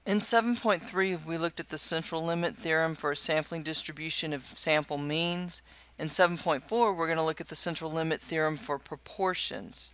In 7.3, we looked at the central limit theorem for a sampling distribution of sample means. In 7.4, we're going to look at the central limit theorem for proportions.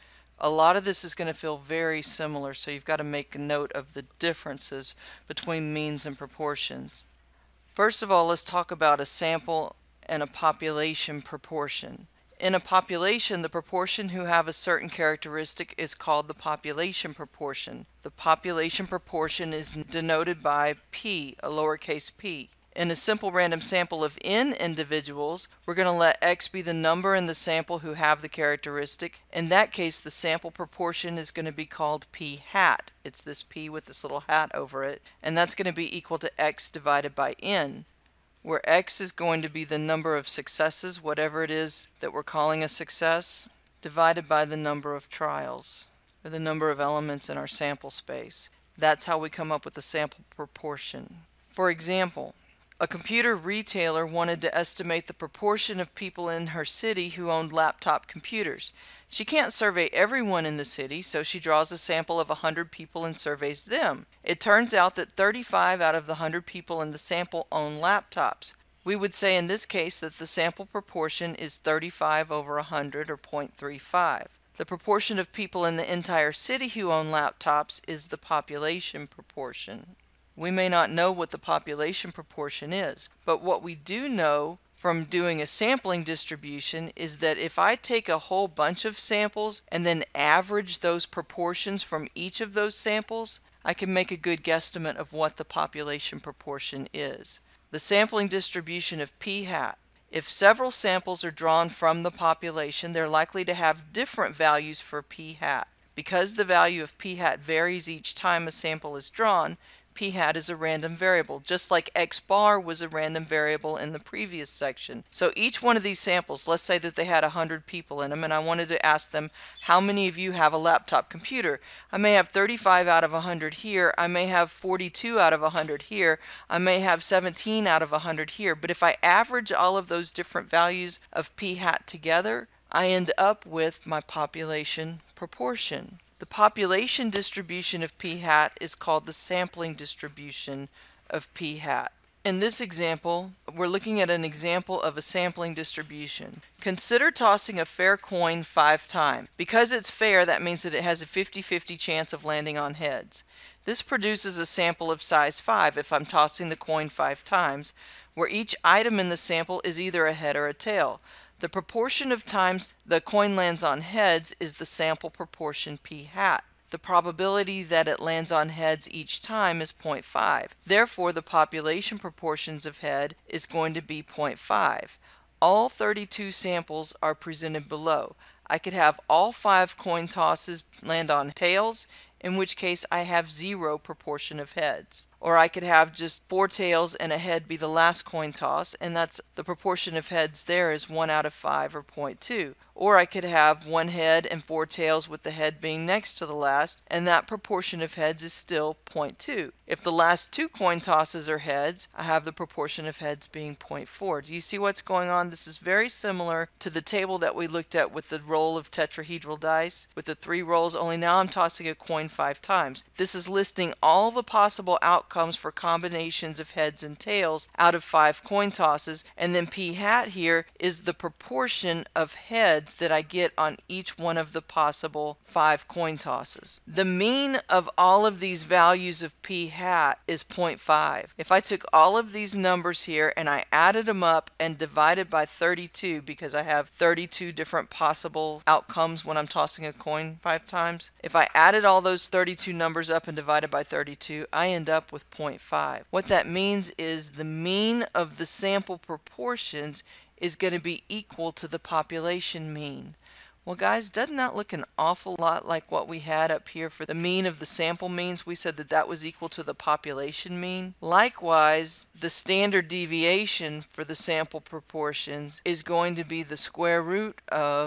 A lot of this is going to feel very similar, so you've got to make a note of the differences between means and proportions. First of all, let's talk about a sample and a population proportion. In a population, the proportion who have a certain characteristic is called the population proportion. The population proportion is denoted by p, a lowercase p. In a simple random sample of n individuals, we're going to let x be the number in the sample who have the characteristic. In that case, the sample proportion is going to be called p hat. It's this p with this little hat over it, and that's going to be equal to x divided by n, where x is going to be the number of successes, whatever it is that we're calling a success, divided by the number of trials, or the number of elements in our sample space. That's how we come up with the sample proportion. For example, a computer retailer wanted to estimate the proportion of people in her city who owned laptop computers. She can't survey everyone in the city, so she draws a sample of 100 people and surveys them. It turns out that 35 out of the 100 people in the sample own laptops. We would say in this case that the sample proportion is 35 over 100, or 0.35. The proportion of people in the entire city who own laptops is the population proportion. We may not know what the population proportion is, but what we do know from doing a sampling distribution is that if I take a whole bunch of samples and then average those proportions from each of those samples, I can make a good guesstimate of what the population proportion is. The sampling distribution of p hat. If several samples are drawn from the population, they're likely to have different values for p hat. Because the value of p hat varies each time a sample is drawn, p hat is a random variable, just like x bar was a random variable in the previous section. So each one of these samples, let's say that they had 100 people in them, and I wanted to ask them, how many of you have a laptop computer? I may have 35 out of 100 here, I may have 42 out of 100 here, I may have 17 out of 100 here, but if I average all of those different values of p hat together, I end up with my population proportion. The population distribution of p hat is called the sampling distribution of p hat. In this example, we're looking at an example of a sampling distribution. Consider tossing a fair coin 5 times. Because it's fair, that means that it has a 50-50 chance of landing on heads. This produces a sample of size 5 if I'm tossing the coin 5 times, where each item in the sample is either a head or a tail. The proportion of times the coin lands on heads is the sample proportion p hat. The probability that it lands on heads each time is 0.5. Therefore, the population proportions of head is going to be 0.5. All 32 samples are presented below. I could have all 5 coin tosses land on tails, in which case I have 0 proportion of heads. Or I could have just 4 tails and a head be the last coin toss, and that's the proportion of heads there is 1 out of 5, or 0.2. Or I could have 1 head and 4 tails with the head being next to the last, and that proportion of heads is still 0.2. If the last 2 coin tosses are heads, I have the proportion of heads being 0.4. Do you see what's going on? This is very similar to the table that we looked at with the roll of tetrahedral dice, with the 3 rolls, only now I'm tossing a coin 5 times. This is listing all the possible outcomes for combinations of heads and tails out of 5 coin tosses, and then p hat here is the proportion of heads that I get on each one of the possible 5 coin tosses. The mean of all of these values of p hat is 0.5. If I took all of these numbers here and I added them up and divided by 32, because I have 32 different possible outcomes when I'm tossing a coin 5 times, if I added all those 32 numbers up and divided by 32, I end up with 0.5. What that means is the mean of the sample proportions is going to be equal to the population mean. Well guys, doesn't that look an awful lot like what we had up here for the mean of the sample means? We said that that was equal to the population mean. Likewise, the standard deviation for the sample proportions is going to be the square root of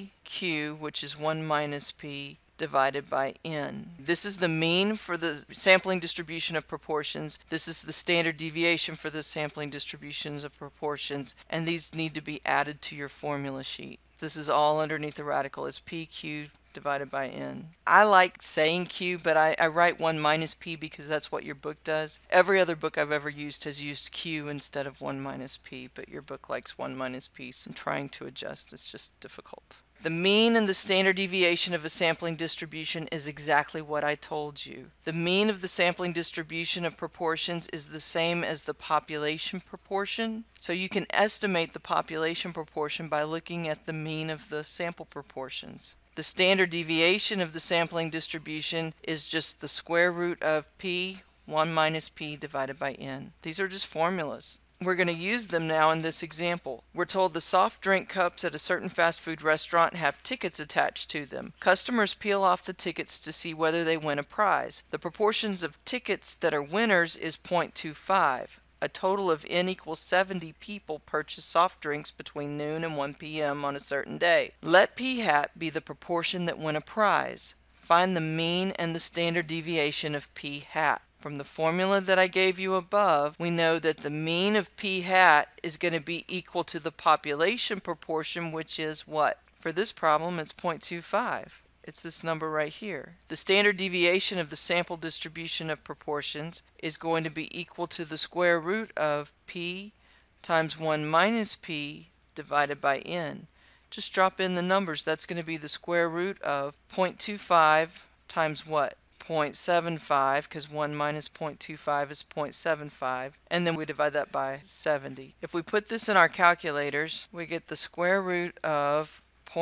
PQ, which is 1 minus P, divided by n. This is the mean for the sampling distribution of proportions. This is the standard deviation for the sampling distributions of proportions, and these need to be added to your formula sheet. This is all underneath the radical. It's PQ divided by n. I like saying q, but I write 1 minus p because that's what your book does. Every other book I've ever used has used q instead of 1 minus p, but your book likes 1 minus p, so I'm trying to adjust. It's just difficult. The mean and the standard deviation of a sampling distribution is exactly what I told you. The mean of the sampling distribution of proportions is the same as the population proportion. So you can estimate the population proportion by looking at the mean of the sample proportions. The standard deviation of the sampling distribution is just the square root of p, 1 minus p divided by n. These are just formulas. We're going to use them now in this example. We're told the soft drink cups at a certain fast food restaurant have tickets attached to them. Customers peel off the tickets to see whether they win a prize. The proportions of tickets that are winners is 0.25. A total of n equals 70 people purchase soft drinks between noon and 1 p.m. on a certain day. Let p hat be the proportion that win a prize. Find the mean and the standard deviation of p hat. From the formula that I gave you above, we know that the mean of p hat is going to be equal to the population proportion, which is what? For this problem, it's 0.25. It's this number right here. The standard deviation of the sample distribution of proportions is going to be equal to the square root of p times 1 minus p divided by n. Just drop in the numbers. That's going to be the square root of 0.25 times what? 0.75, because 1 minus 0.25 is 0.75, and then we divide that by 70. If we put this in our calculators, we get the square root of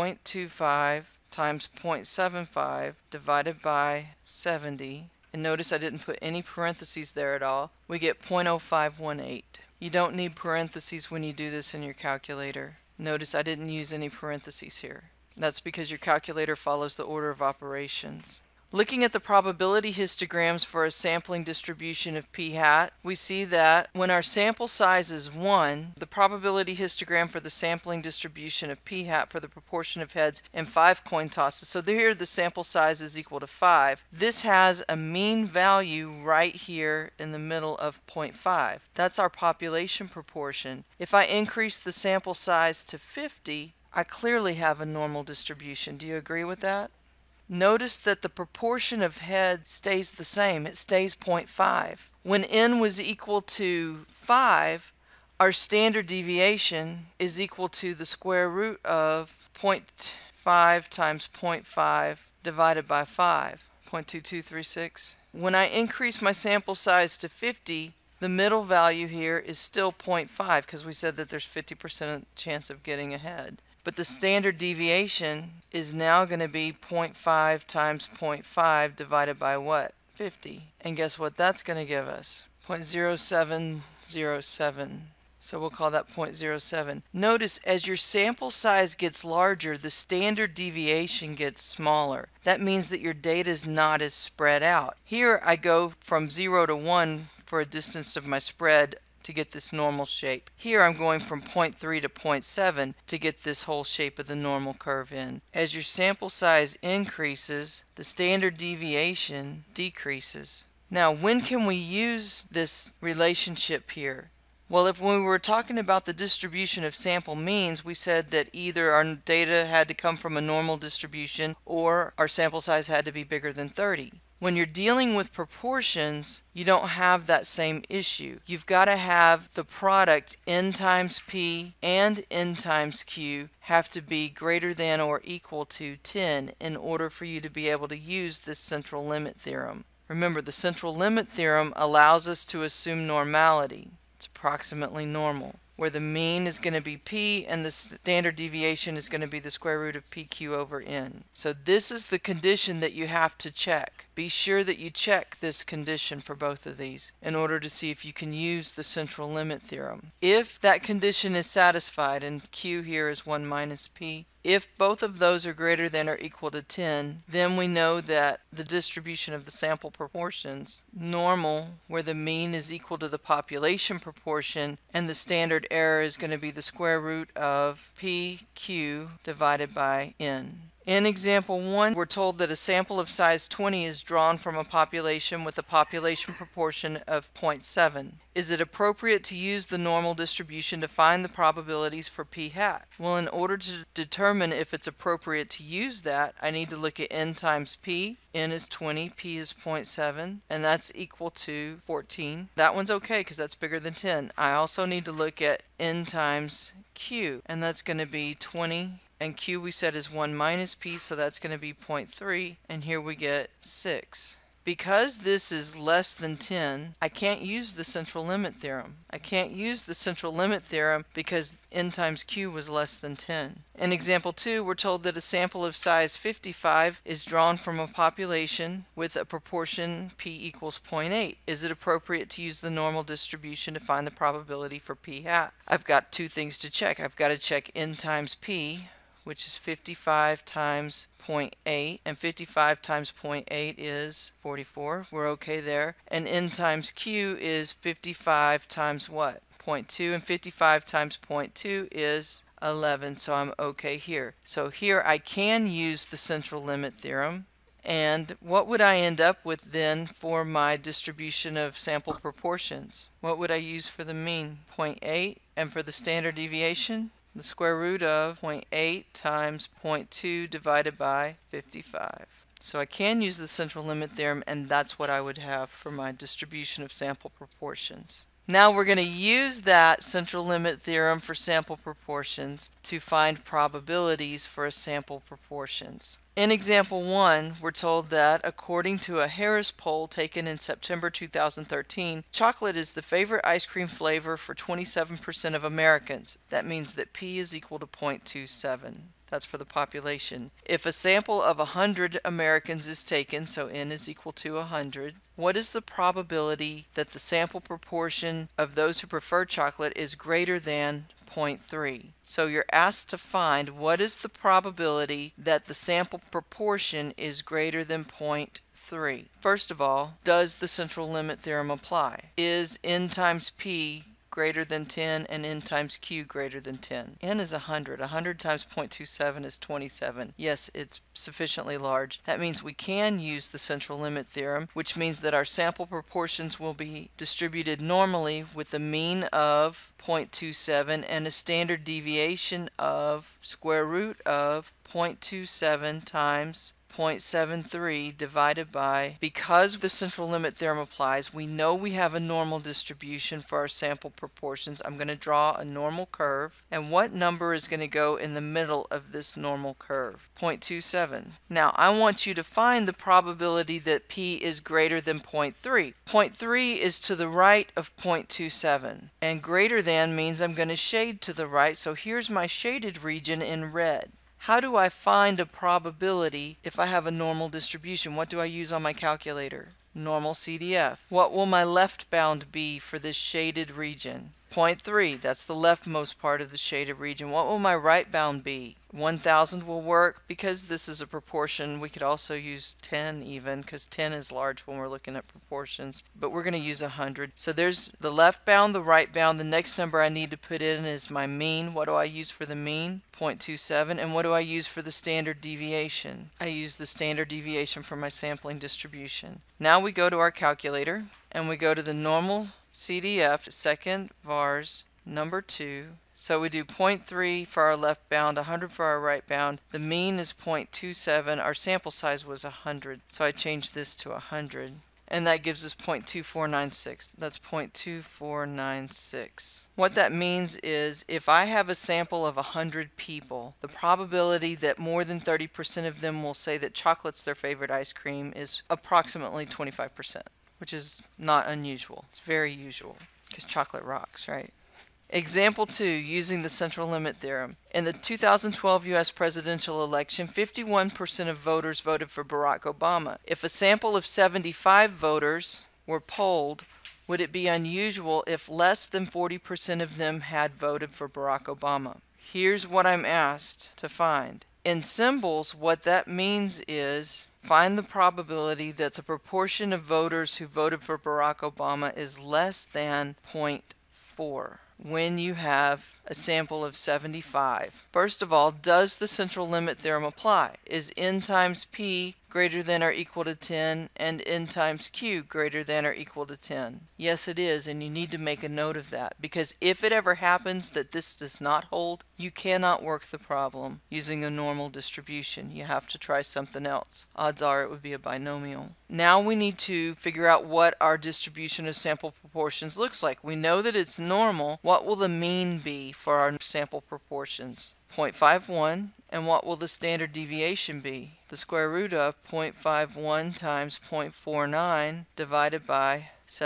0.25 times 0.75 divided by 70. And notice I didn't put any parentheses there at all. We get 0.0518. You don't need parentheses when you do this in your calculator. Notice I didn't use any parentheses here. That's because your calculator follows the order of operations. Looking at the probability histograms for a sampling distribution of p hat, we see that when our sample size is 1, the probability histogram for the sampling distribution of p hat for the proportion of heads in 5 coin tosses, so here the sample size is equal to 5. This has a mean value right here in the middle of 0.5. That's our population proportion. If I increase the sample size to 50, I clearly have a normal distribution. Do you agree with that? Notice that the proportion of heads stays the same. It stays 0.5. When n was equal to 5, our standard deviation is equal to the square root of 0.5 times 0.5 divided by 5, 0.2236. When I increase my sample size to 50, the middle value here is still 0.5 because we said that there's 50% chance of getting ahead. But the standard deviation is now going to be 0.5 times 0.5 divided by what? 50. And guess what that's going to give us? 0.0707. So we'll call that 0.07. Notice as your sample size gets larger, the standard deviation gets smaller. That means that your data is not as spread out. Here I go from 0 to 1 for a distance of my spread to get this normal shape. Here I'm going from 0.3 to 0.7 to get this whole shape of the normal curve in. As your sample size increases, the standard deviation decreases. Now, when can we use this relationship here? Well, if when we were talking about the distribution of sample means, we said that either our data had to come from a normal distribution or our sample size had to be bigger than 30. When you're dealing with proportions, you don't have that same issue. You've got to have the product n times p and n times q have to be greater than or equal to 10 in order for you to be able to use this central limit theorem. Remember, the central limit theorem allows us to assume normality. It's approximately normal, where the mean is going to be p and the standard deviation is going to be the square root of pq over n. So this is the condition that you have to check. Be sure that you check this condition for both of these in order to see if you can use the central limit theorem. If that condition is satisfied, and q here is 1 minus p, if both of those are greater than or equal to 10, then we know that the distribution of the sample proportions, normal, where the mean is equal to the population proportion, and the standard error is going to be the square root of pq divided by n. In example 1, we're told that a sample of size 20 is drawn from a population with a population proportion of 0.7. Is it appropriate to use the normal distribution to find the probabilities for p hat? Well, in order to determine if it's appropriate to use that, I need to look at n times p. N is 20, p is 0.7, and that's equal to 14. That one's okay because that's bigger than 10. I also need to look at n times q, and that's going to be 20. And q we said is 1 minus p, so that's going to be 0.3, and here we get 6. Because this is less than 10, I can't use the central limit theorem. I can't use the central limit theorem because n times q was less than 10. In example 2, we're told that a sample of size 55 is drawn from a population with a proportion p equals 0.8. Is it appropriate to use the normal distribution to find the probability for p hat? I've got two things to check. I've got to check n times p, which is 55 times 0.8, and 55 times 0.8 is 44. We're okay there. And n times q is 55 times what? 0.2, and 55 times 0.2 is 11, so I'm okay here. So here I can use the central limit theorem. And what would I end up with then for my distribution of sample proportions? What would I use for the mean? 0.8, and for the standard deviation? The square root of 0.8 times 0.2 divided by 55. So I can use the central limit theorem, and that's what I would have for my distribution of sample proportions. Now we're going to use that central limit theorem for sample proportions to find probabilities for a sample proportions. In example 1, we're told that according to a Harris poll taken in September 2013, chocolate is the favorite ice cream flavor for 27% of Americans. That means that p is equal to 0.27. That's for the population. If a sample of 100 Americans is taken, so n is equal to 100, what is the probability that the sample proportion of those who prefer chocolate is greater than 0.3? So you're asked to find what is the probability that the sample proportion is greater than 0.3. First of all, does the central limit theorem apply? Is n times p greater than 10 and n times q greater than 10? N is 100. 100 times 0.27 is 27. Yes, it's sufficiently large. That means we can use the central limit theorem, which means that our sample proportions will be distributed normally with a mean of 0.27 and a standard deviation of square root of 0.27 times 0.73 divided by, because the central limit theorem applies, we know we have a normal distribution for our sample proportions. I'm going to draw a normal curve, and what number is going to go in the middle of this normal curve? 0.27. Now I want you to find the probability that p is greater than 0.3. 0.3 is to the right of 0.27, and greater than means I'm going to shade to the right, so here's my shaded region in red. How do I find a probability if I have a normal distribution? What do I use on my calculator? Normal CDF. What will my left bound be for this shaded region? 0.3, that's the leftmost part of the shaded region. What will my right bound be? 1000 will work because this is a proportion. We could also use 10 even, because 10 is large when we're looking at proportions, but we're going to use 100. So there's the left bound, the right bound. The next number I need to put in is my mean. What do I use for the mean? 0.27. And what do I use for the standard deviation? I use the standard deviation for my sampling distribution. Now we go to our calculator and we go to the normal CDF, second vars, number 2. So we do 0.3 for our left bound, 100 for our right bound. The mean is 0.27. Our sample size was 100. So I changed this to 100. And that gives us 0.2496. That's 0.2496. What that means is if I have a sample of 100 people, the probability that more than 30% of them will say that chocolate's their favorite ice cream is approximately 25%, which is not unusual. It's very usual because chocolate rocks, right? Example 2, using the central limit theorem. In the 2012 U.S. presidential election, 51% of voters voted for Barack Obama. If a sample of 75 voters were polled, would it be unusual if less than 40% of them had voted for Barack Obama? Here's what I'm asked to find. In symbols, what that means is find the probability that the proportion of voters who voted for Barack Obama is less than 0.4. when you have a sample of 75. First of all, does the central limit theorem apply? Is n times p greater than or equal to 10 and n times q greater than or equal to 10? Yes, it is, and you need to make a note of that, because if it ever happens that this does not hold, you cannot work the problem using a normal distribution. You have to try something else. Odds are it would be a binomial. Now we need to figure out what our distribution of sample proportions looks like. We know that it's normal. What will the mean be for our sample proportions? 0.51. And what will the standard deviation be? The square root of 0.51 times 0.49 divided by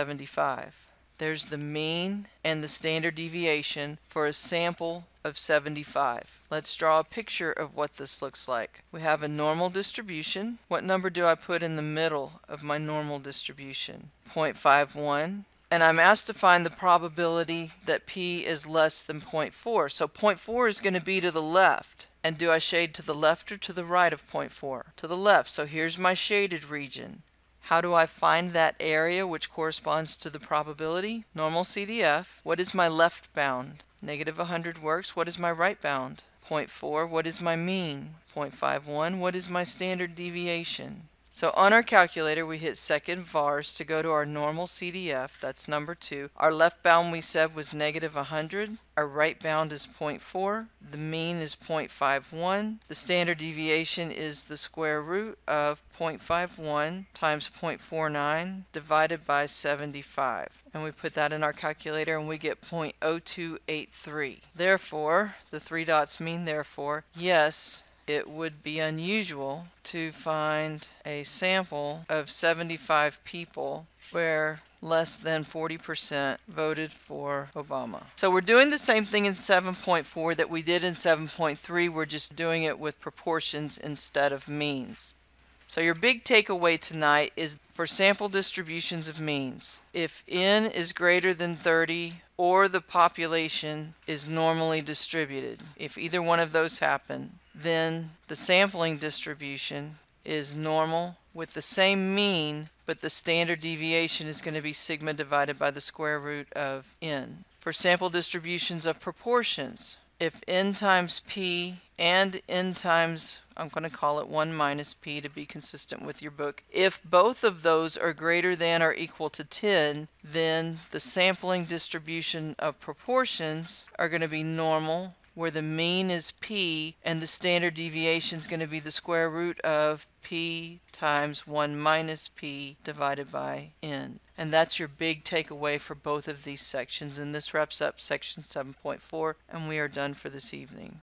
75. There's the mean and the standard deviation for a sample of 75. Let's draw a picture of what this looks like. We have a normal distribution. What number do I put in the middle of my normal distribution? 0.51. And I'm asked to find the probability that p is less than 0.4. So 0.4 is going to be to the left. And do I shade to the left or to the right of 0.4? To the left. So here's my shaded region. How do I find that area which corresponds to the probability? Normal CDF. What is my left bound? Negative 100 works. What is my right bound? 0.4. What is my mean? 0.51. What is my standard deviation? So on our calculator, we hit second vars to go to our normal CDF. That's number 2. Our left bound we said was negative 100. Our right bound is 0.4. The mean is 0.51. The standard deviation is the square root of 0.51 times 0.49 divided by 75. And we put that in our calculator and we get 0.0283. Therefore, the 3 dots mean therefore, yes, it would be unusual to find a sample of 75 people where less than 40% voted for Obama. So we're doing the same thing in 7.4 that we did in 7.3. We're just doing it with proportions instead of means. So your big takeaway tonight is for sample distributions of means. If n is greater than 30 or the population is normally distributed, if either one of those happen, then the sampling distribution is normal with the same mean, but the standard deviation is going to be sigma divided by the square root of n. For sample distributions of proportions, if n times p and n times, I'm going to call it 1 minus p to be consistent with your book, if both of those are greater than or equal to 10, then the sampling distribution of proportions are going to be normal, where the mean is p and the standard deviation is going to be the square root of p times 1 minus p divided by n. And that's your big takeaway for both of these sections. And this wraps up section 7.4, and we are done for this evening.